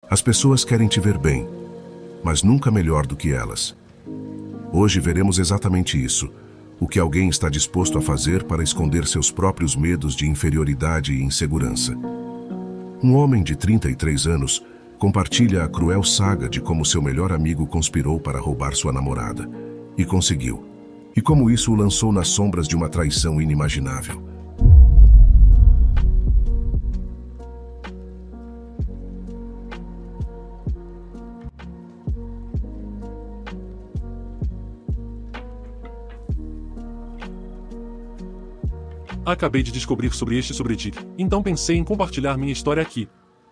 As pessoas querem te ver bem, mas nunca melhor do que elas. Hoje veremos exatamente isso, o que alguém está disposto a fazer para esconder seus próprios medos de inferioridade e insegurança. Um homem de 33 anos compartilha a cruel saga de como seu melhor amigo conspirou para roubar sua namorada, e conseguiu. E como isso o lançou nas sombras de uma traição inimaginável. Acabei de descobrir sobre este sobre Dick, então pensei em compartilhar minha história aqui.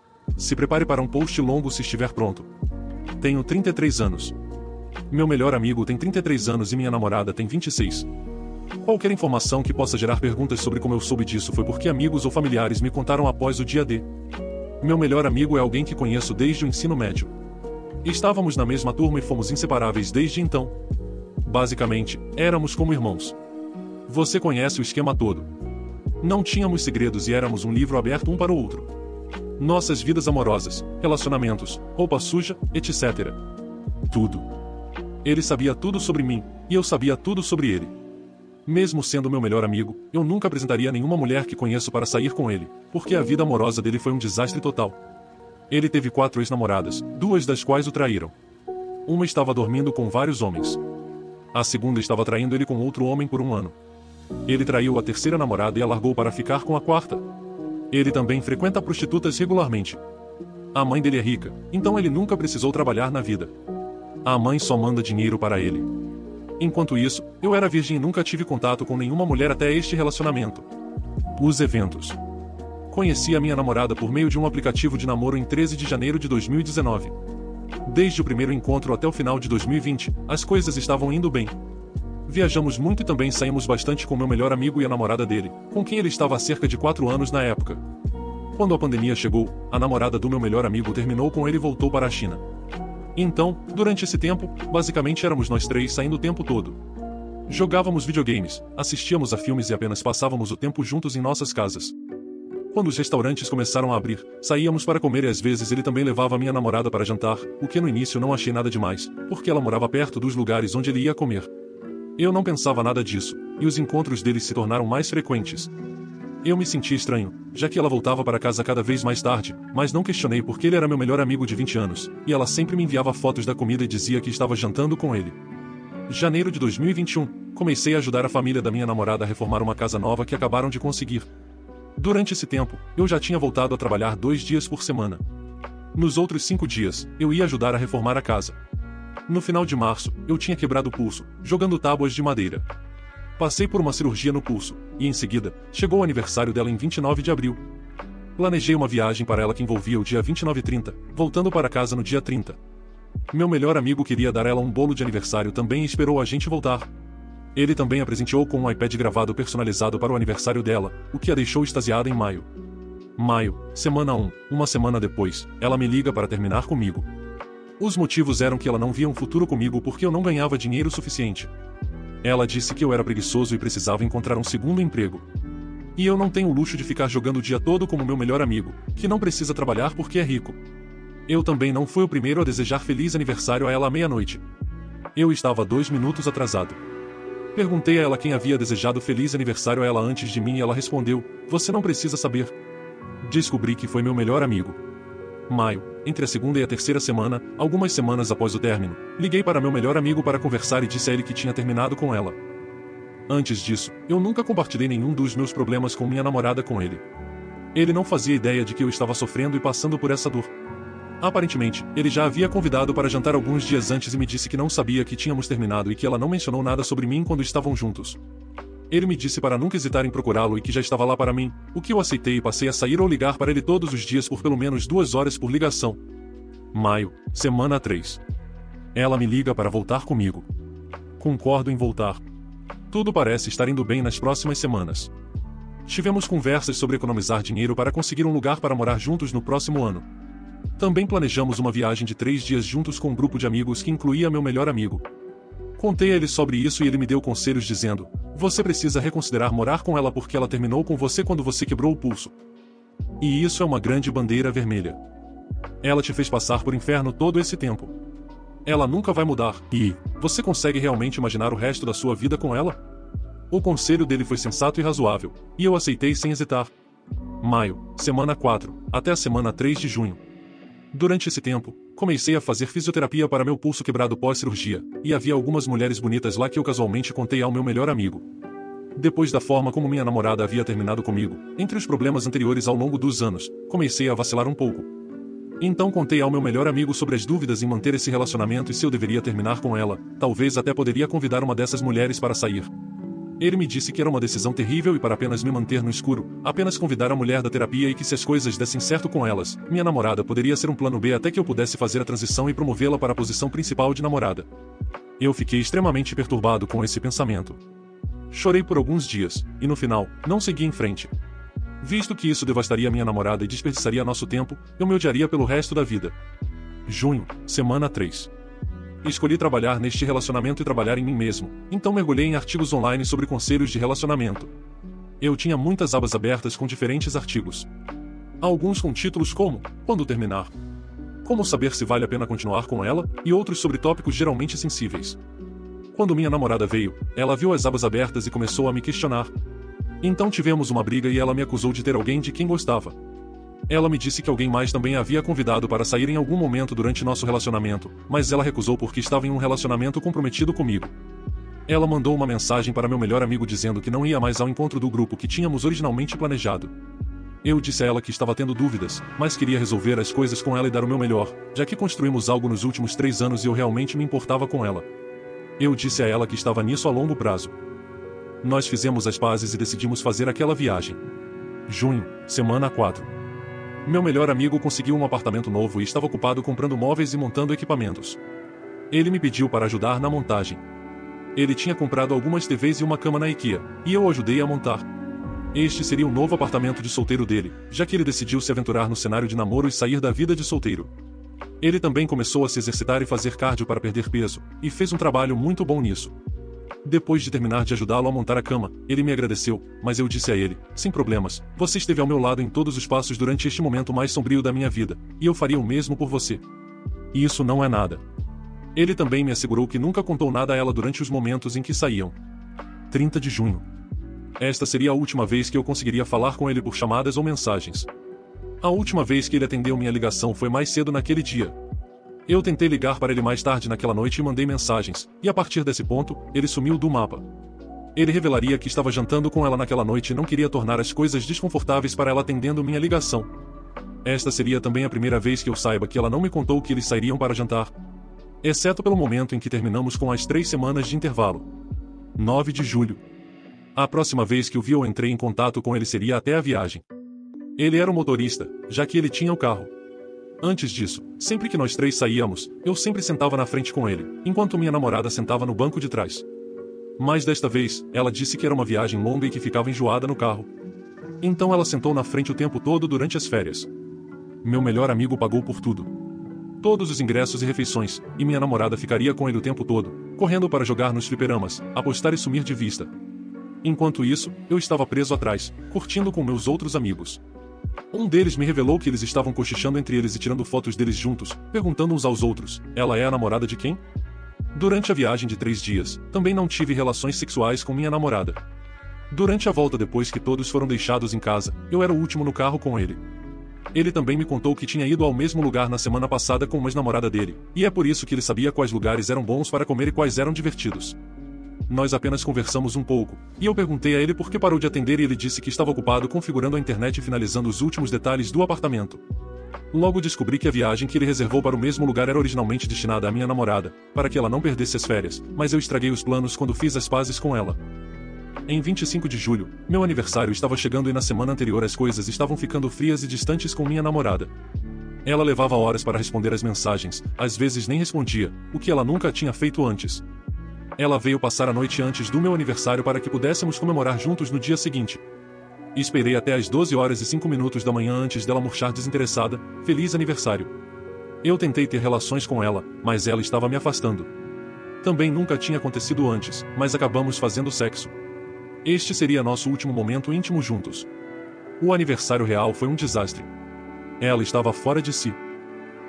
Se prepare para um post longo se estiver pronto. Tenho 33 anos. Meu melhor amigo tem 33 anos e minha namorada tem 26. Qualquer informação que possa gerar perguntas sobre como eu soube disso foi porque amigos ou familiares me contaram após o dia D. Meu melhor amigo é alguém que conheço desde o ensino médio. Estávamos na mesma turma e fomos inseparáveis desde então. Basicamente, éramos como irmãos. Você conhece o esquema todo. Não tínhamos segredos e éramos um livro aberto um para o outro. Nossas vidas amorosas, relacionamentos, roupa suja, etc. Tudo. Ele sabia tudo sobre mim, e eu sabia tudo sobre ele. Mesmo sendo meu melhor amigo, eu nunca apresentaria nenhuma mulher que conheço para sair com ele, porque a vida amorosa dele foi um desastre total. Ele teve 4 ex-namoradas, 2 das quais o traíram. Uma estava dormindo com vários homens. A segunda estava traindo ele com outro homem por 1 ano. Ele traiu a 3ª namorada e a largou para ficar com a 4ª. Ele também frequenta prostitutas regularmente. A mãe dele é rica, então ele nunca precisou trabalhar na vida. A mãe só manda dinheiro para ele. Enquanto isso, eu era virgem e nunca tive contato com nenhuma mulher até este relacionamento. Os eventos. Conheci a minha namorada por meio de um aplicativo de namoro em 13 de janeiro de 2019. Desde o primeiro encontro até o final de 2020, as coisas estavam indo bem. Viajamos muito e também saímos bastante com meu melhor amigo e a namorada dele, com quem ele estava há cerca de 4 anos na época. Quando a pandemia chegou, a namorada do meu melhor amigo terminou com ele e voltou para a China. Então, durante esse tempo, basicamente éramos nós 3 saindo o tempo todo. Jogávamos videogames, assistíamos a filmes e apenas passávamos o tempo juntos em nossas casas. Quando os restaurantes começaram a abrir, saíamos para comer e às vezes ele também levava a minha namorada para jantar, o que no início não achei nada demais, porque ela morava perto dos lugares onde ele ia comer. Eu não pensava nada disso, e os encontros deles se tornaram mais frequentes. Eu me senti estranho, já que ela voltava para casa cada vez mais tarde, mas não questionei porque ele era meu melhor amigo de 20 anos, e ela sempre me enviava fotos da comida e dizia que estava jantando com ele. Janeiro de 2021, comecei a ajudar a família da minha namorada a reformar uma casa nova que acabaram de conseguir. Durante esse tempo, eu já tinha voltado a trabalhar 2 dias por semana. Nos outros 5 dias, eu ia ajudar a reformar a casa. No final de março, eu tinha quebrado o pulso, jogando tábuas de madeira. Passei por uma cirurgia no pulso, e em seguida, chegou o aniversário dela em 29 de abril. Planejei uma viagem para ela que envolvia o dia 29 e 30, voltando para casa no dia 30. Meu melhor amigo queria dar ela um bolo de aniversário também e esperou a gente voltar. Ele também a presenteou com um iPad gravado personalizado para o aniversário dela, o que a deixou extasiada em maio. Maio, semana 1, uma semana depois, ela me liga para terminar comigo. Os motivos eram que ela não via um futuro comigo porque eu não ganhava dinheiro suficiente. Ela disse que eu era preguiçoso e precisava encontrar um segundo emprego. E eu não tenho o luxo de ficar jogando o dia todo como meu melhor amigo, que não precisa trabalhar porque é rico. Eu também não fui o primeiro a desejar feliz aniversário a ela à meia-noite. Eu estava 2 minutos atrasado. Perguntei a ela quem havia desejado feliz aniversário a ela antes de mim e ela respondeu: "Você não precisa saber." Descobri que foi meu melhor amigo. Maio, entre a 2ª e a 3ª semana, algumas semanas após o término, liguei para meu melhor amigo para conversar e disse a ele que tinha terminado com ela. Antes disso, eu nunca compartilhei nenhum dos meus problemas com minha namorada com ele. Ele não fazia ideia de que eu estava sofrendo e passando por essa dor. Aparentemente, ele já havia convidado para jantar alguns dias antes e me disse que não sabia que tínhamos terminado e que ela não mencionou nada sobre mim quando estavam juntos. Ele me disse para nunca hesitar em procurá-lo e que já estava lá para mim, o que eu aceitei e passei a sair ou ligar para ele todos os dias por pelo menos 2 horas por ligação. Maio, semana 3. Ela me liga para voltar comigo. Concordo em voltar. Tudo parece estar indo bem nas próximas semanas. Tivemos conversas sobre economizar dinheiro para conseguir um lugar para morar juntos no próximo ano. Também planejamos uma viagem de 3 dias juntos com um grupo de amigos que incluía meu melhor amigo. Contei a ele sobre isso e ele me deu conselhos dizendo: "Você precisa reconsiderar morar com ela porque ela terminou com você quando você quebrou o pulso. E isso é uma grande bandeira vermelha. Ela te fez passar por inferno todo esse tempo. Ela nunca vai mudar, e você consegue realmente imaginar o resto da sua vida com ela? O conselho dele foi sensato e razoável, e eu aceitei sem hesitar. Maio, semana 4, até a semana 3 de junho. Durante esse tempo, comecei a fazer fisioterapia para meu pulso quebrado pós-cirurgia, e havia algumas mulheres bonitas lá que eu casualmente contei ao meu melhor amigo. Depois da forma como minha namorada havia terminado comigo, entre os problemas anteriores ao longo dos anos, comecei a vacilar um pouco. Então contei ao meu melhor amigo sobre as dúvidas em manter esse relacionamento e se eu deveria terminar com ela, talvez até poderia convidar uma dessas mulheres para sair. Ele me disse que era uma decisão terrível e para apenas me manter no escuro, apenas convidar a mulher da terapia e que se as coisas dessem certo com elas, minha namorada poderia ser um plano B até que eu pudesse fazer a transição e promovê-la para a posição principal de namorada. Eu fiquei extremamente perturbado com esse pensamento. Chorei por alguns dias, e no final, não segui em frente. Visto que isso devastaria minha namorada e desperdiçaria nosso tempo, eu me odiaria pelo resto da vida. Junho, semana 3. Escolhi trabalhar neste relacionamento e trabalhar em mim mesmo, então mergulhei em artigos online sobre conselhos de relacionamento. Eu tinha muitas abas abertas com diferentes artigos. Alguns com títulos como Quando terminar? Como saber se vale a pena continuar com ela, e outros sobre tópicos geralmente sensíveis. Quando minha namorada veio, ela viu as abas abertas e começou a me questionar. Então tivemos uma briga e ela me acusou de ter alguém de quem gostava. Ela me disse que alguém mais também a havia convidado para sair em algum momento durante nosso relacionamento, mas ela recusou porque estava em um relacionamento comprometido comigo. Ela mandou uma mensagem para meu melhor amigo dizendo que não ia mais ao encontro do grupo que tínhamos originalmente planejado. Eu disse a ela que estava tendo dúvidas, mas queria resolver as coisas com ela e dar o meu melhor, já que construímos algo nos últimos 3 anos e eu realmente me importava com ela. Eu disse a ela que estava nisso a longo prazo. Nós fizemos as pazes e decidimos fazer aquela viagem. Junho, semana 4. Meu melhor amigo conseguiu um apartamento novo e estava ocupado comprando móveis e montando equipamentos. Ele me pediu para ajudar na montagem. Ele tinha comprado algumas TVs e uma cama na IKEA, e eu o ajudei a montar. Este seria o novo apartamento de solteiro dele, já que ele decidiu se aventurar no cenário de namoro e sair da vida de solteiro. Ele também começou a se exercitar e fazer cardio para perder peso, e fez um trabalho muito bom nisso. Depois de terminar de ajudá-lo a montar a cama, ele me agradeceu, mas eu disse a ele, sem problemas, você esteve ao meu lado em todos os passos durante este momento mais sombrio da minha vida, e eu faria o mesmo por você. E isso não é nada. Ele também me assegurou que nunca contou nada a ela durante os momentos em que saíam. 30 de junho. Esta seria a última vez que eu conseguiria falar com ele por chamadas ou mensagens. A última vez que ele atendeu minha ligação foi mais cedo naquele dia. Eu tentei ligar para ele mais tarde naquela noite e mandei mensagens, e a partir desse ponto, ele sumiu do mapa. Ele revelaria que estava jantando com ela naquela noite e não queria tornar as coisas desconfortáveis para ela atendendo minha ligação. Esta seria também a primeira vez que eu saiba que ela não me contou que eles sairiam para jantar. Exceto pelo momento em que terminamos com as 3 semanas de intervalo. 9 de julho. A próxima vez que o vi ou entrei em contato com ele seria até a viagem. Ele era o motorista, já que ele tinha o carro. Antes disso, sempre que nós 3 saíamos, eu sempre sentava na frente com ele, enquanto minha namorada sentava no banco de trás. Mas desta vez, ela disse que era uma viagem longa e que ficava enjoada no carro. Então ela sentou na frente o tempo todo durante as férias. Meu melhor amigo pagou por tudo. Todos os ingressos e refeições, e minha namorada ficaria com ele o tempo todo, correndo para jogar nos fliperamas, apostar e sumir de vista. Enquanto isso, eu estava preso atrás, curtindo com meus outros amigos. Um deles me revelou que eles estavam cochichando entre eles e tirando fotos deles juntos, perguntando uns aos outros, ela é a namorada de quem? Durante a viagem de 3 dias, também não tive relações sexuais com minha namorada. Durante a volta depois que todos foram deixados em casa, eu era o último no carro com ele. Ele também me contou que tinha ido ao mesmo lugar na semana passada com uma ex-namorada dele, e é por isso que ele sabia quais lugares eram bons para comer e quais eram divertidos. Nós apenas conversamos um pouco, e eu perguntei a ele por que parou de atender e ele disse que estava ocupado configurando a internet e finalizando os últimos detalhes do apartamento. Logo descobri que a viagem que ele reservou para o mesmo lugar era originalmente destinada à minha namorada, para que ela não perdesse as férias, mas eu estraguei os planos quando fiz as pazes com ela. Em 25 de julho, meu aniversário estava chegando e na semana anterior as coisas estavam ficando frias e distantes com minha namorada. Ela levava horas para responder as mensagens, às vezes nem respondia, o que ela nunca tinha feito antes. Ela veio passar a noite antes do meu aniversário para que pudéssemos comemorar juntos no dia seguinte. Esperei até às 12h05 da manhã antes dela murchar desinteressada, feliz aniversário. Eu tentei ter relações com ela, mas ela estava me afastando. Também nunca tinha acontecido antes, mas acabamos fazendo sexo. Este seria nosso último momento íntimo juntos. O aniversário real foi um desastre. Ela estava fora de si.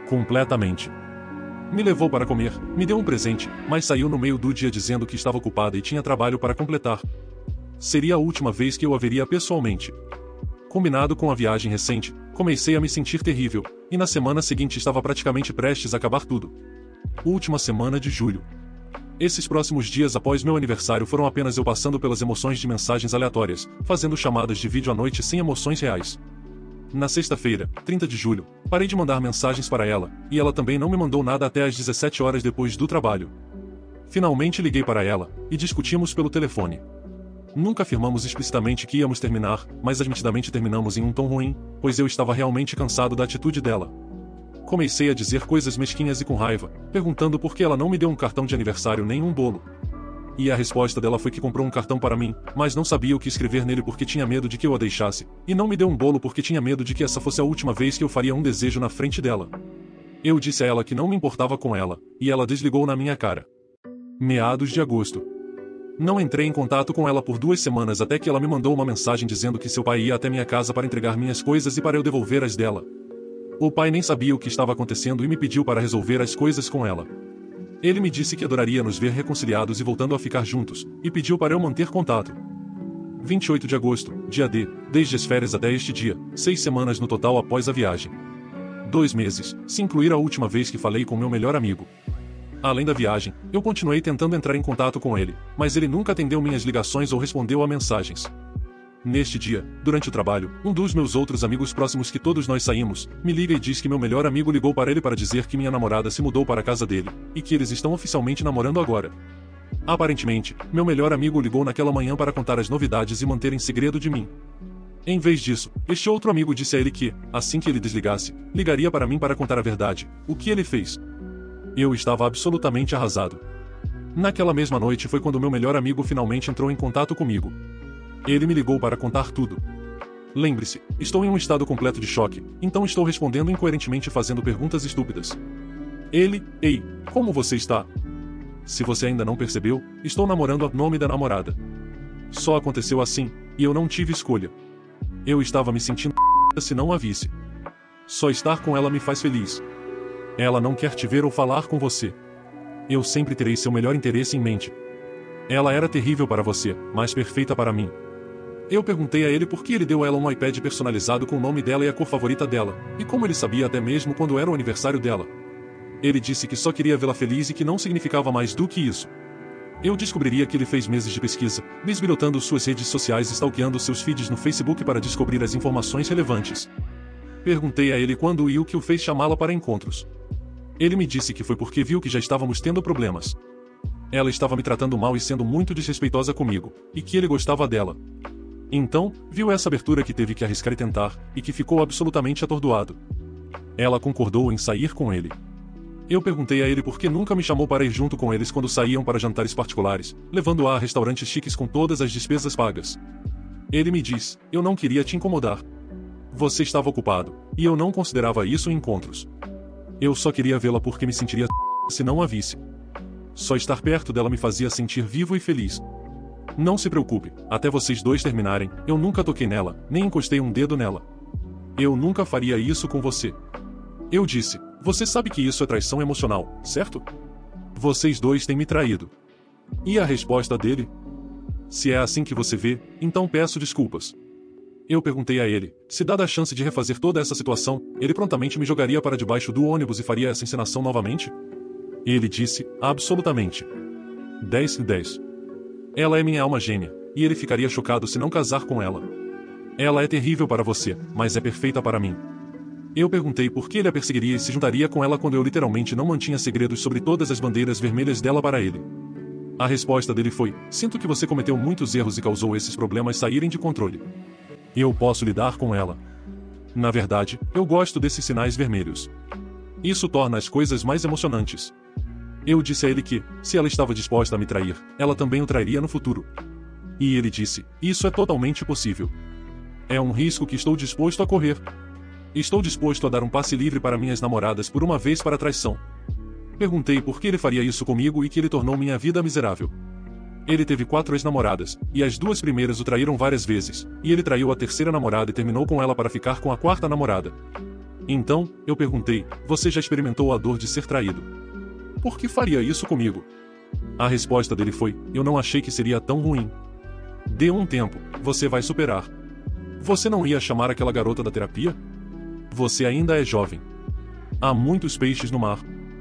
Completamente. Me levou para comer, me deu um presente, mas saiu no meio do dia dizendo que estava ocupada e tinha trabalho para completar. Seria a última vez que eu a veria pessoalmente. Combinado com a viagem recente, comecei a me sentir terrível, e na semana seguinte estava praticamente prestes a acabar tudo. Última semana de julho. Esses próximos dias após meu aniversário foram apenas eu passando pelas emoções de mensagens aleatórias, fazendo chamadas de vídeo à noite sem emoções reais. Na sexta-feira, 30 de julho, parei de mandar mensagens para ela, e ela também não me mandou nada até às 17 horas depois do trabalho. Finalmente liguei para ela, e discutimos pelo telefone. Nunca afirmamos explicitamente que íamos terminar, mas admitidamente terminamos em um tom ruim, pois eu estava realmente cansado da atitude dela. Comecei a dizer coisas mesquinhas e com raiva, perguntando por que ela não me deu um cartão de aniversário nem um bolo. E a resposta dela foi que comprou um cartão para mim, mas não sabia o que escrever nele porque tinha medo de que eu a deixasse, e não me deu um bolo porque tinha medo de que essa fosse a última vez que eu faria um desejo na frente dela. Eu disse a ela que não me importava com ela, e ela desligou na minha cara. Meados de agosto. Não entrei em contato com ela por 2 semanas até que ela me mandou uma mensagem dizendo que seu pai ia até minha casa para entregar minhas coisas e para eu devolver as dela. O pai nem sabia o que estava acontecendo e me pediu para resolver as coisas com ela. Ele me disse que adoraria nos ver reconciliados e voltando a ficar juntos, e pediu para eu manter contato. 28 de agosto, dia D, desde as férias até este dia, 6 semanas no total após a viagem. 2 meses, se incluir a última vez que falei com meu melhor amigo. Além da viagem, eu continuei tentando entrar em contato com ele, mas ele nunca atendeu minhas ligações ou respondeu a mensagens. Neste dia, durante o trabalho, um dos meus outros amigos próximos que todos nós saímos, me liga e diz que meu melhor amigo ligou para ele para dizer que minha namorada se mudou para a casa dele, e que eles estão oficialmente namorando agora. Aparentemente, meu melhor amigo ligou naquela manhã para contar as novidades e manter em segredo de mim. Em vez disso, este outro amigo disse a ele que, assim que ele desligasse, ligaria para mim para contar a verdade, o que ele fez. Eu estava absolutamente arrasado. Naquela mesma noite foi quando meu melhor amigo finalmente entrou em contato comigo. Ele me ligou para contar tudo. Lembre-se, estou em um estado completo de choque, então estou respondendo incoerentemente e fazendo perguntas estúpidas. Ele, ei, como você está? Se você ainda não percebeu, estou namorando o nome da namorada. Só aconteceu assim, e eu não tive escolha. Eu estava me sentindo se não a visse. Só estar com ela me faz feliz. Ela não quer te ver ou falar com você. Eu sempre terei seu melhor interesse em mente. Ela era terrível para você, mas perfeita para mim. Eu perguntei a ele por que ele deu a ela um iPad personalizado com o nome dela e a cor favorita dela, e como ele sabia até mesmo quando era o aniversário dela. Ele disse que só queria vê-la feliz e que não significava mais do que isso. Eu descobriria que ele fez meses de pesquisa, bisbilhotando suas redes sociais e stalkeando seus feeds no Facebook para descobrir as informações relevantes. Perguntei a ele quando e o que o fez chamá-la para encontros. Ele me disse que foi porque viu que já estávamos tendo problemas. Ela estava me tratando mal e sendo muito desrespeitosa comigo, e que ele gostava dela. Então, viu essa abertura que teve que arriscar e tentar, e que ficou absolutamente atordoado. Ela concordou em sair com ele. Eu perguntei a ele por que nunca me chamou para ir junto com eles quando saíam para jantares particulares, levando-a a restaurantes chiques com todas as despesas pagas. Ele me diz, eu não queria te incomodar. Você estava ocupado, e eu não considerava isso encontros. Eu só queria vê-la porque me sentiria se não a visse. Só estar perto dela me fazia sentir vivo e feliz. Não se preocupe, até vocês dois terminarem, eu nunca toquei nela, nem encostei um dedo nela. Eu nunca faria isso com você. Eu disse, você sabe que isso é traição emocional, certo? Vocês dois têm me traído. E a resposta dele? Se é assim que você vê, então peço desculpas. Eu perguntei a ele, se dada a chance de refazer toda essa situação, ele prontamente me jogaria para debaixo do ônibus e faria essa encenação novamente? Ele disse, absolutamente. 10 de 10. Ela é minha alma gêmea, e ele ficaria chocado se não casar com ela. Ela é terrível para você, mas é perfeita para mim. Eu perguntei por que ele a perseguiria e se juntaria com ela quando eu literalmente não mantinha segredos sobre todas as bandeiras vermelhas dela para ele. A resposta dele foi, sinto que você cometeu muitos erros e causou esses problemas saírem de controle. Eu posso lidar com ela. Na verdade, eu gosto desses sinais vermelhos. Isso torna as coisas mais emocionantes. Eu disse a ele que, se ela estava disposta a me trair, ela também o trairia no futuro. E ele disse, isso é totalmente possível. É um risco que estou disposto a correr. Estou disposto a dar um passe livre para minhas namoradas por uma vez para traição. Perguntei por que ele faria isso comigo e que ele tornou minha vida miserável. Ele teve 4 ex-namoradas, e as 2 primeiras o traíram várias vezes, e ele traiu a terceira namorada e terminou com ela para ficar com a 4ª namorada. Então, eu perguntei, você já experimentou a dor de ser traído? Por que faria isso comigo? A resposta dele foi, eu não achei que seria tão ruim. Dê um tempo, você vai superar. Você não ia chamar aquela garota da terapia? Você ainda é jovem. Há muitos peixes no mar.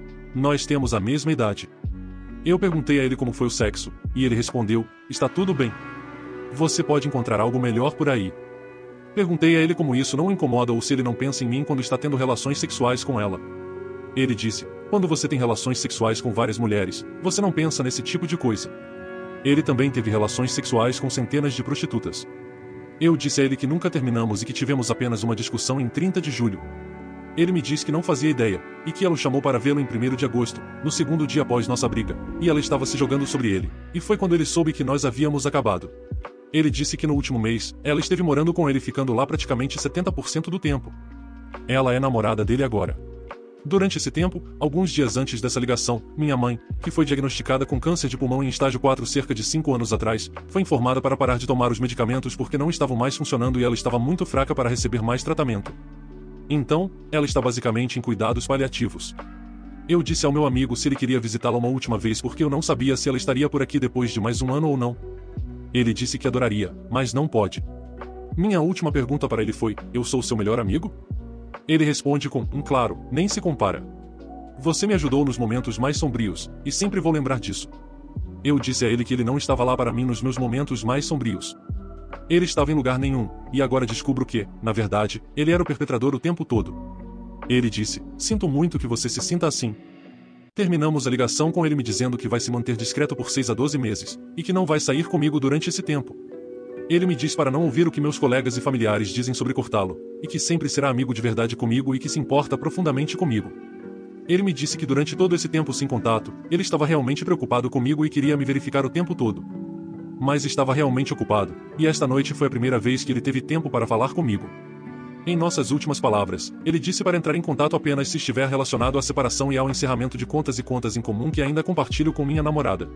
Nós temos a mesma idade. Eu perguntei a ele como foi o sexo, e ele respondeu, está tudo bem. Você pode encontrar algo melhor por aí. Perguntei a ele como isso não o incomoda ou se ele não pensa em mim quando está tendo relações sexuais com ela. Ele disse, quando você tem relações sexuais com várias mulheres, você não pensa nesse tipo de coisa. Ele também teve relações sexuais com centenas de prostitutas. Eu disse a ele que nunca terminamos e que tivemos apenas uma discussão em 30 de julho. Ele me disse que não fazia ideia, e que ela o chamou para vê-lo em 1º de agosto, no segundo dia após nossa briga, e ela estava se jogando sobre ele, e foi quando ele soube que nós havíamos acabado. Ele disse que no último mês, ela esteve morando com ele ficando lá praticamente 70% do tempo. Ela é namorada dele agora. Durante esse tempo, alguns dias antes dessa ligação, minha mãe, que foi diagnosticada com câncer de pulmão em estágio 4 cerca de 5 anos atrás, foi informada para parar de tomar os medicamentos porque não estavam mais funcionando e ela estava muito fraca para receber mais tratamento. Então, ela está basicamente em cuidados paliativos. Eu disse ao meu amigo se ele queria visitá-la uma última vez porque eu não sabia se ela estaria por aqui depois de mais um ano ou não. Ele disse que adoraria, mas não pode. Minha última pergunta para ele foi, eu sou seu melhor amigo? Ele responde com, claro, nem se compara. Você me ajudou nos momentos mais sombrios, e sempre vou lembrar disso. Eu disse a ele que ele não estava lá para mim nos meus momentos mais sombrios. Ele estava em lugar nenhum, e agora descubro que, na verdade, ele era o perpetrador o tempo todo. Ele disse, sinto muito que você se sinta assim. Terminamos a ligação com ele me dizendo que vai se manter discreto por 6 a 12 meses, e que não vai sair comigo durante esse tempo. Ele me diz para não ouvir o que meus colegas e familiares dizem sobre cortá-lo, e que sempre será amigo de verdade comigo e que se importa profundamente comigo. Ele me disse que durante todo esse tempo sem contato, ele estava realmente preocupado comigo e queria me verificar o tempo todo. Mas estava realmente ocupado, e esta noite foi a primeira vez que ele teve tempo para falar comigo. Em nossas últimas palavras, ele disse para entrar em contato apenas se estiver relacionado à separação e ao encerramento de contas e contas em comum que ainda compartilho com minha namorada.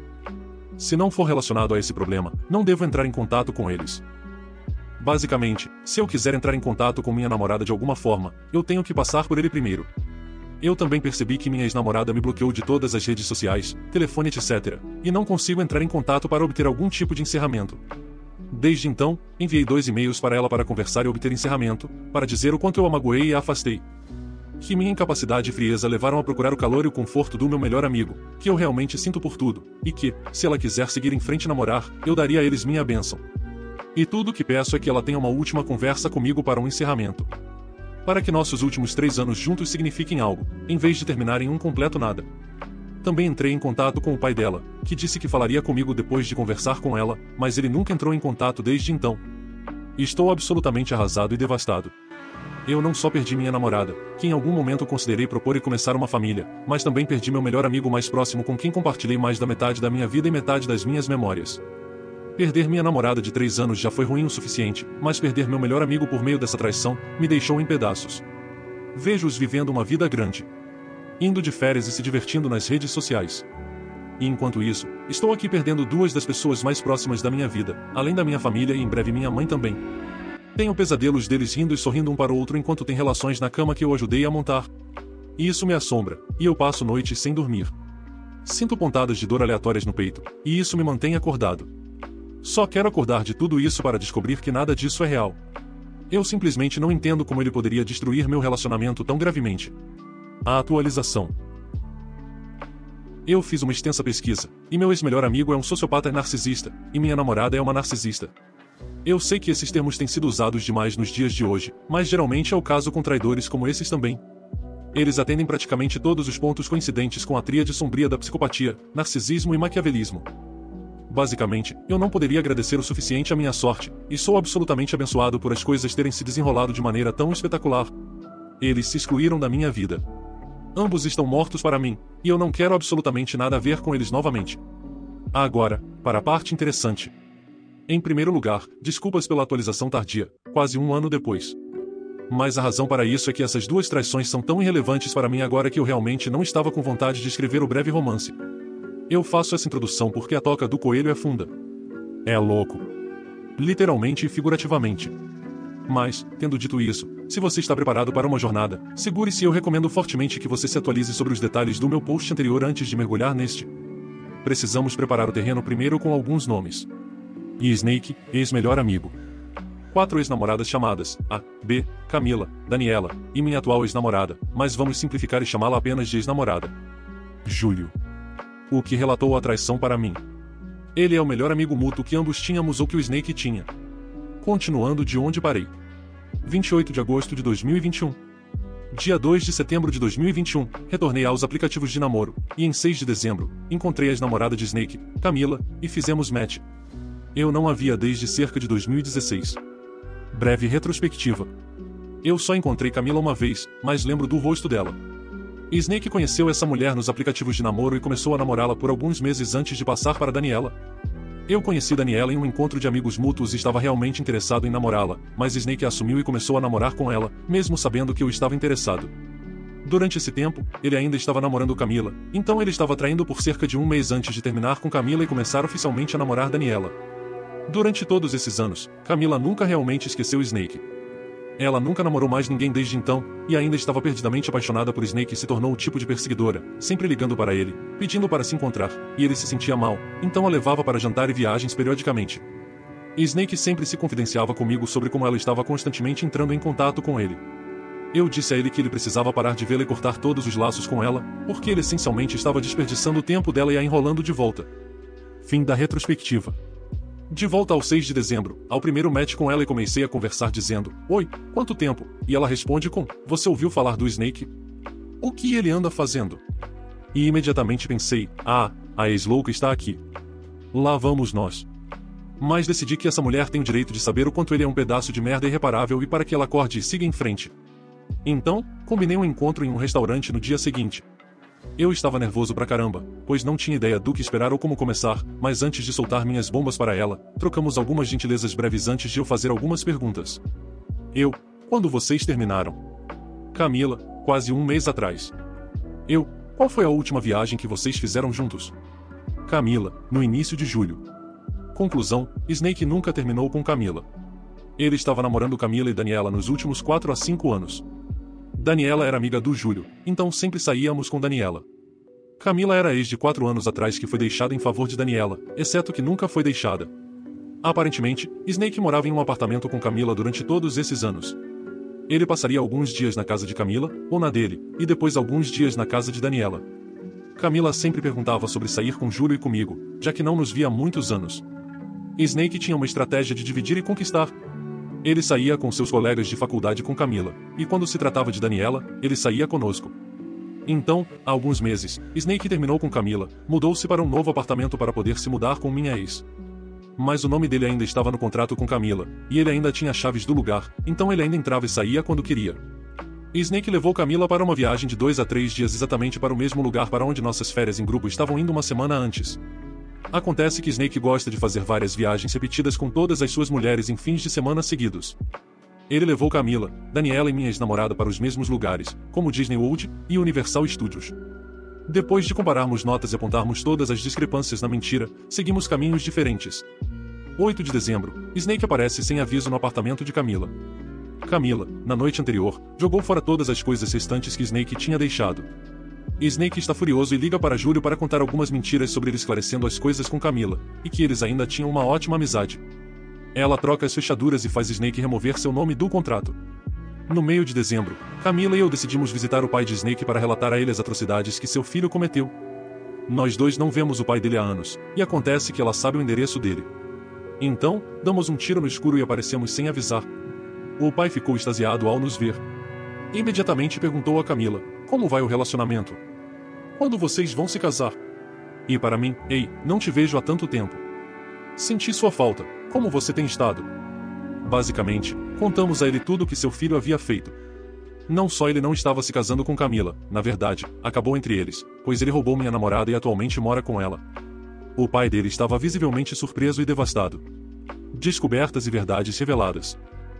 Se não for relacionado a esse problema, não devo entrar em contato com eles. Basicamente, se eu quiser entrar em contato com minha namorada de alguma forma, eu tenho que passar por ele primeiro. Eu também percebi que minha ex-namorada me bloqueou de todas as redes sociais, telefone etc., e não consigo entrar em contato para obter algum tipo de encerramento. Desde então, enviei 2 e-mails para ela para conversar e obter encerramento, para dizer o quanto eu a magoei e a afastei. Que minha incapacidade e frieza levaram a procurar o calor e o conforto do meu melhor amigo, que eu realmente sinto por tudo, e que, se ela quiser seguir em frente e namorar, eu daria a eles minha bênção. E tudo o que peço é que ela tenha uma última conversa comigo para um encerramento. Para que nossos últimos 3 anos juntos signifiquem algo, em vez de terminar em um completo nada. Também entrei em contato com o pai dela, que disse que falaria comigo depois de conversar com ela, mas ele nunca entrou em contato desde então. Estou absolutamente arrasado e devastado. Eu não só perdi minha namorada, que em algum momento considerei propor e começar uma família, mas também perdi meu melhor amigo mais próximo com quem compartilhei mais da metade da minha vida e metade das minhas memórias. Perder minha namorada de 3 anos já foi ruim o suficiente, mas perder meu melhor amigo por meio dessa traição, me deixou em pedaços. Vejo-os vivendo uma vida grande. Indo de férias e se divertindo nas redes sociais. E enquanto isso, estou aqui perdendo 2 das pessoas mais próximas da minha vida, além da minha família e em breve minha mãe também. Tenho pesadelos deles rindo e sorrindo um para o outro enquanto tem relações na cama que eu ajudei a montar. E isso me assombra, e eu passo noites sem dormir. Sinto pontadas de dor aleatórias no peito, e isso me mantém acordado. Só quero acordar de tudo isso para descobrir que nada disso é real. Eu simplesmente não entendo como ele poderia destruir meu relacionamento tão gravemente. A atualização. Eu fiz uma extensa pesquisa, e meu ex-melhor amigo é um sociopata narcisista, e minha namorada é uma narcisista. Eu sei que esses termos têm sido usados demais nos dias de hoje, mas geralmente é o caso com traidores como esses também. Eles atendem praticamente todos os pontos coincidentes com a tríade sombria da psicopatia, narcisismo e maquiavelismo. Basicamente, eu não poderia agradecer o suficiente à minha sorte, e sou absolutamente abençoado por as coisas terem se desenrolado de maneira tão espetacular. Eles se excluíram da minha vida. Ambos estão mortos para mim, e eu não quero absolutamente nada a ver com eles novamente. Agora, para a parte interessante. Em primeiro lugar, desculpas pela atualização tardia, quase 1 ano depois. Mas a razão para isso é que essas 2 traições são tão irrelevantes para mim agora que eu realmente não estava com vontade de escrever o breve romance. Eu faço essa introdução porque a toca do coelho é funda. É louco. Literalmente e figurativamente. Mas, tendo dito isso, Se você está preparado para uma jornada, segure-se e eu recomendo fortemente que você se atualize sobre os detalhes do meu post anterior antes de mergulhar neste. Precisamos preparar o terreno primeiro com alguns nomes. E Snake, ex-melhor amigo. 4 ex-namoradas chamadas A, B, Camila, Daniela, e minha atual ex-namorada, mas vamos simplificar e chamá-la apenas de ex-namorada. Júlio. O que relatou a traição para mim. Ele é o melhor amigo mútuo que ambos tínhamos ou que o Snake tinha. Continuando de onde parei. 28 de agosto de 2021. Dia 2 de setembro de 2021, retornei aos aplicativos de namoro, e em 6 de dezembro, encontrei a ex-namorada de Snake, Camila, e fizemos match. Eu não a via desde cerca de 2016. Breve retrospectiva. Eu só encontrei Camila uma vez, mas lembro do rosto dela. Snake conheceu essa mulher nos aplicativos de namoro e começou a namorá-la por alguns meses antes de passar para Daniela. Eu conheci Daniela em um encontro de amigos mútuos e estava realmente interessado em namorá-la, mas Snake a assumiu e começou a namorar com ela, mesmo sabendo que eu estava interessado. Durante esse tempo, ele ainda estava namorando Camila, então ele estava traindo por cerca de um mês antes de terminar com Camila e começar oficialmente a namorar Daniela. Durante todos esses anos, Camila nunca realmente esqueceu Snake. Ela nunca namorou mais ninguém desde então, e ainda estava perdidamente apaixonada por Snake e se tornou o tipo de perseguidora, sempre ligando para ele, pedindo para se encontrar, e ele se sentia mal, então a levava para jantar e viagens periodicamente. Snake sempre se confidenciava comigo sobre como ela estava constantemente entrando em contato com ele. Eu disse a ele que ele precisava parar de vê-la e cortar todos os laços com ela, porque ele essencialmente estava desperdiçando o tempo dela e a enrolando de volta. Fim da retrospectiva. De volta ao 6 de dezembro, ao primeiro match com ela e comecei a conversar dizendo, "Oi, quanto tempo?" E ela responde com, "Você ouviu falar do Snake? O que ele anda fazendo?" E imediatamente pensei, "Ah, a ex-louca está aqui. Lá vamos nós." Mas decidi que essa mulher tem o direito de saber o quanto ele é um pedaço de merda irreparável e para que ela acorde e siga em frente. Então, combinei um encontro em um restaurante no dia seguinte. Eu estava nervoso pra caramba, pois não tinha ideia do que esperar ou como começar, mas antes de soltar minhas bombas para ela, trocamos algumas gentilezas breves antes de eu fazer algumas perguntas. Quando vocês terminaram? Camila, quase um mês atrás. Qual foi a última viagem que vocês fizeram juntos? Camila, no início de julho. Conclusão, Snake nunca terminou com Camila. Ele estava namorando Camila e Daniela nos últimos 4 a 5 anos. Daniela era amiga do Júlio, então sempre saíamos com Daniela. Camila era ex de 4 anos atrás que foi deixada em favor de Daniela, exceto que nunca foi deixada. Aparentemente, Snake morava em um apartamento com Camila durante todos esses anos. Ele passaria alguns dias na casa de Camila, ou na dele, e depois alguns dias na casa de Daniela. Camila sempre perguntava sobre sair com Júlio e comigo, já que não nos via há muitos anos. Snake tinha uma estratégia de dividir e conquistar. Ele saía com seus colegas de faculdade com Camila, e quando se tratava de Daniela, ele saía conosco. Então, há alguns meses, Snake terminou com Camila, mudou-se para um novo apartamento para poder se mudar com minha ex. Mas o nome dele ainda estava no contrato com Camila, e ele ainda tinha chaves do lugar, então ele ainda entrava e saía quando queria. Snake levou Camila para uma viagem de 2 a 3 dias exatamente para o mesmo lugar para onde nossas férias em grupo estavam indo uma semana antes. Acontece que Snake gosta de fazer várias viagens repetidas com todas as suas mulheres em fins de semana seguidos. Ele levou Camila, Daniela e minha ex-namorada para os mesmos lugares, como Disney World e Universal Studios. Depois de compararmos notas e apontarmos todas as discrepâncias na mentira, seguimos caminhos diferentes. 8 de dezembro, Snake aparece sem aviso no apartamento de Camila. Camila, na noite anterior, jogou fora todas as coisas restantes que Snake tinha deixado. Snake está furioso e liga para Júlio para contar algumas mentiras sobre ele esclarecendo as coisas com Camila, e que eles ainda tinham uma ótima amizade. Ela troca as fechaduras e faz Snake remover seu nome do contrato. No meio de dezembro, Camila e eu decidimos visitar o pai de Snake para relatar a ele as atrocidades que seu filho cometeu. Nós dois não vemos o pai dele há anos, e acontece que ela sabe o endereço dele. Então, damos um tiro no escuro e aparecemos sem avisar. O pai ficou extasiado ao nos ver. Imediatamente perguntou a Camila, como vai o relacionamento? Quando vocês vão se casar? E para mim, ei, não te vejo há tanto tempo. Senti sua falta, como você tem estado? Basicamente, contamos a ele tudo o que seu filho havia feito. Não só ele não estava se casando com Camila, na verdade, acabou entre eles, pois ele roubou minha namorada e atualmente mora com ela. O pai dele estava visivelmente surpreso e devastado. Descobertas e verdades reveladas.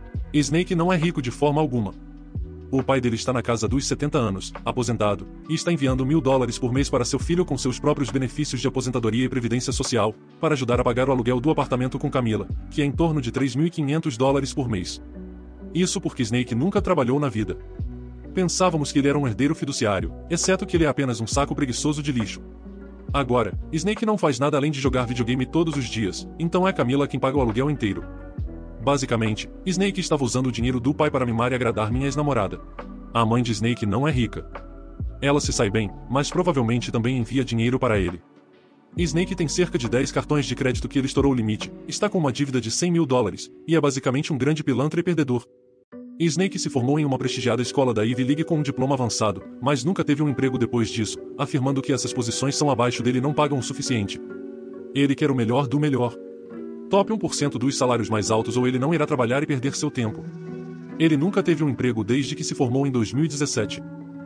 Snake não é rico de forma alguma. O pai dele está na casa dos 70 anos, aposentado, e está enviando $1.000 por mês para seu filho com seus próprios benefícios de aposentadoria e previdência social, para ajudar a pagar o aluguel do apartamento com Camila, que é em torno de $3.500 por mês. Isso porque Snake nunca trabalhou na vida. Pensávamos que ele era um herdeiro fiduciário, exceto que ele é apenas um saco preguiçoso de lixo. Agora, Snake não faz nada além de jogar videogame todos os dias, então é Camila quem paga o aluguel inteiro. Basicamente, Snake estava usando o dinheiro do pai para mimar e agradar minha ex-namorada. A mãe de Snake não é rica. Ela se sai bem, mas provavelmente também envia dinheiro para ele. Snake tem cerca de 10 cartões de crédito que ele estourou o limite, está com uma dívida de $100 mil, e é basicamente um grande pilantra e perdedor. Snake se formou em uma prestigiada escola da Ivy League com um diploma avançado, mas nunca teve um emprego depois disso, afirmando que essas posições são abaixo dele e não pagam o suficiente. Ele quer o melhor do melhor. Top 1% dos salários mais altos ou ele não irá trabalhar e perder seu tempo. Ele nunca teve um emprego desde que se formou em 2017.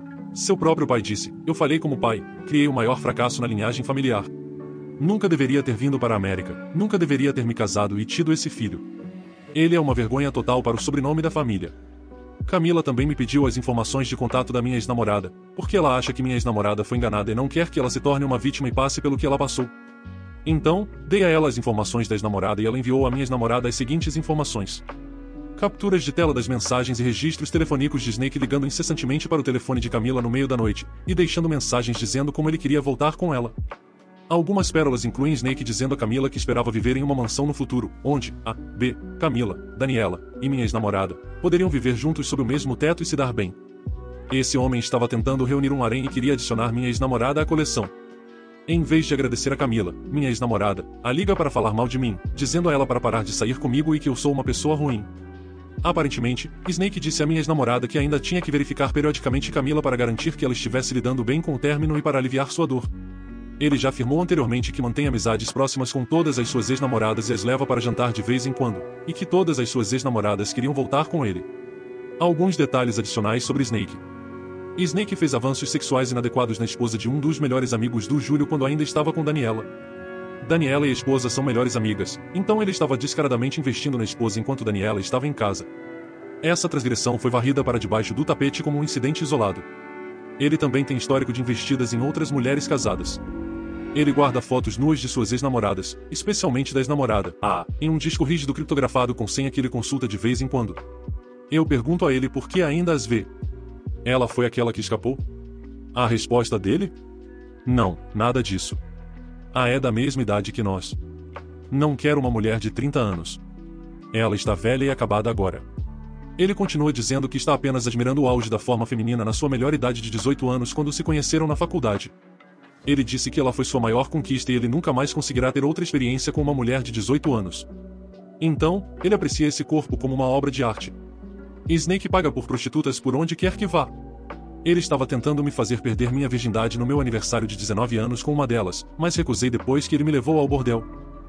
Seu próprio pai disse: "Eu falhei como pai, criei o maior fracasso na linhagem familiar. Nunca deveria ter vindo para a América, nunca deveria ter me casado e tido esse filho. Ele é uma vergonha total para o sobrenome da família." Camila também me pediu as informações de contato da minha ex-namorada, porque ela acha que minha ex-namorada foi enganada e não quer que ela se torne uma vítima e passe pelo que ela passou. Então, dei a ela as informações da ex-namorada e ela enviou à minha ex-namorada as seguintes informações: capturas de tela das mensagens e registros telefônicos de Snake ligando incessantemente para o telefone de Camila no meio da noite, e deixando mensagens dizendo como ele queria voltar com ela. Algumas pérolas incluem Snake dizendo a Camila que esperava viver em uma mansão no futuro, onde a, B, Camila, Daniela e minha ex-namorada poderiam viver juntos sob o mesmo teto e se dar bem. Esse homem estava tentando reunir um harém e queria adicionar minha ex-namorada à coleção. Em vez de agradecer a Camila, minha ex-namorada, a liga para falar mal de mim, dizendo a ela para parar de sair comigo e que eu sou uma pessoa ruim. Aparentemente, Snake disse à minha ex-namorada que ainda tinha que verificar periodicamente Camila para garantir que ela estivesse lidando bem com o término e para aliviar sua dor. Ele já afirmou anteriormente que mantém amizades próximas com todas as suas ex-namoradas e as leva para jantar de vez em quando, e que todas as suas ex-namoradas queriam voltar com ele. Alguns detalhes adicionais sobre Snake. Snake fez avanços sexuais inadequados na esposa de um dos melhores amigos do Júlio quando ainda estava com Daniela. Daniela e a esposa são melhores amigas, então ele estava descaradamente investindo na esposa enquanto Daniela estava em casa. Essa transgressão foi varrida para debaixo do tapete como um incidente isolado. Ele também tem histórico de investidas em outras mulheres casadas. Ele guarda fotos nuas de suas ex-namoradas, especialmente da ex-namorada, em um disco rígido criptografado com senha que ele consulta de vez em quando. Eu pergunto a ele por que ainda as vê. Ela foi aquela que escapou? A resposta dele? Não, nada disso. A é da mesma idade que nós. Não quero uma mulher de 30 anos. Ela está velha e acabada agora. Ele continua dizendo que está apenas admirando o auge da forma feminina na sua melhor idade de 18 anos quando se conheceram na faculdade. Ele disse que ela foi sua maior conquista e ele nunca mais conseguirá ter outra experiência com uma mulher de 18 anos. Então, ele aprecia esse corpo como uma obra de arte. Snake paga por prostitutas por onde quer que vá. Ele estava tentando me fazer perder minha virgindade no meu aniversário de 19 anos com uma delas, mas recusei depois que ele me levou ao bordel.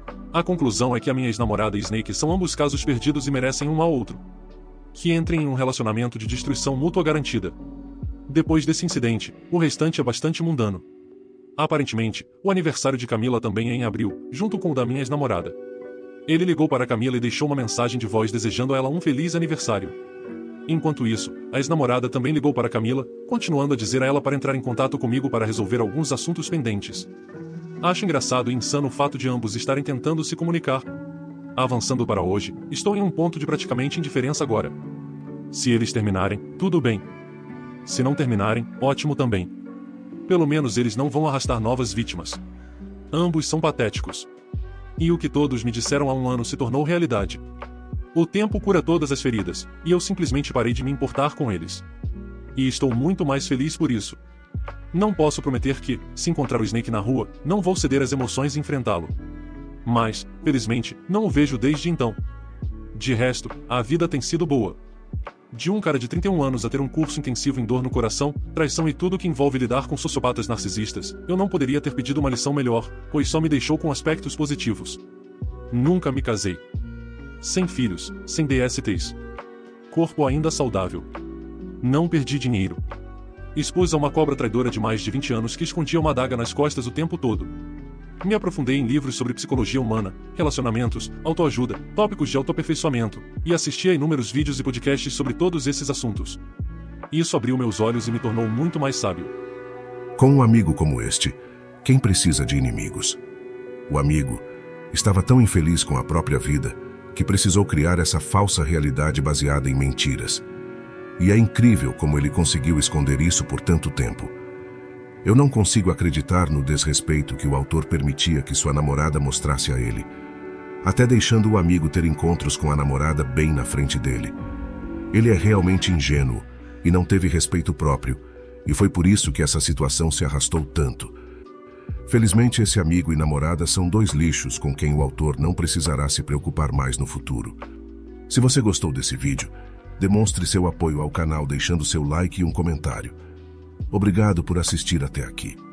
A conclusão é que a minha ex-namorada e Snake são ambos casos perdidos e merecem um ao outro. Que entrem em um relacionamento de destruição mútua garantida. Depois desse incidente, o restante é bastante mundano. Aparentemente, o aniversário de Camila também é em abril, junto com o da minha ex-namorada. Ele ligou para Camila e deixou uma mensagem de voz desejando a ela um feliz aniversário. Enquanto isso, a ex-namorada também ligou para Camila, continuando a dizer a ela para entrar em contato comigo para resolver alguns assuntos pendentes. Acho engraçado e insano o fato de ambos estarem tentando se comunicar. Avançando para hoje, estou em um ponto de praticamente indiferença agora. Se eles terminarem, tudo bem. Se não terminarem, ótimo também. Pelo menos eles não vão arrastar novas vítimas. Ambos são patéticos. E o que todos me disseram há um ano se tornou realidade. O tempo cura todas as feridas, e eu simplesmente parei de me importar com eles. E estou muito mais feliz por isso. Não posso prometer que, se encontrar o Snake na rua, não vou ceder às emoções e enfrentá-lo. Mas, felizmente, não o vejo desde então. De resto, a vida tem sido boa. De um cara de 31 anos a ter um curso intensivo em dor no coração, traição e tudo que envolve lidar com sociopatas narcisistas, eu não poderia ter pedido uma lição melhor, pois só me deixou com aspectos positivos. Nunca me casei. Sem filhos, sem DSTs. Corpo ainda saudável. Não perdi dinheiro. Expus a uma cobra traidora de mais de 20 anos que escondia uma adaga nas costas o tempo todo. Me aprofundei em livros sobre psicologia humana, relacionamentos, autoajuda, tópicos de autoaperfeiçoamento, e assisti a inúmeros vídeos e podcasts sobre todos esses assuntos. Isso abriu meus olhos e me tornou muito mais sábio. Com um amigo como este, quem precisa de inimigos? O amigo estava tão infeliz com a própria vida que precisou criar essa falsa realidade baseada em mentiras. E é incrível como ele conseguiu esconder isso por tanto tempo. Eu não consigo acreditar no desrespeito que o autor permitia que sua namorada mostrasse a ele, até deixando o amigo ter encontros com a namorada bem na frente dele. Ele é realmente ingênuo e não teve respeito próprio, e foi por isso que essa situação se arrastou tanto. Felizmente, esse amigo e namorada são dois lixos com quem o autor não precisará se preocupar mais no futuro. Se você gostou desse vídeo, demonstre seu apoio ao canal deixando seu like e um comentário. Obrigado por assistir até aqui.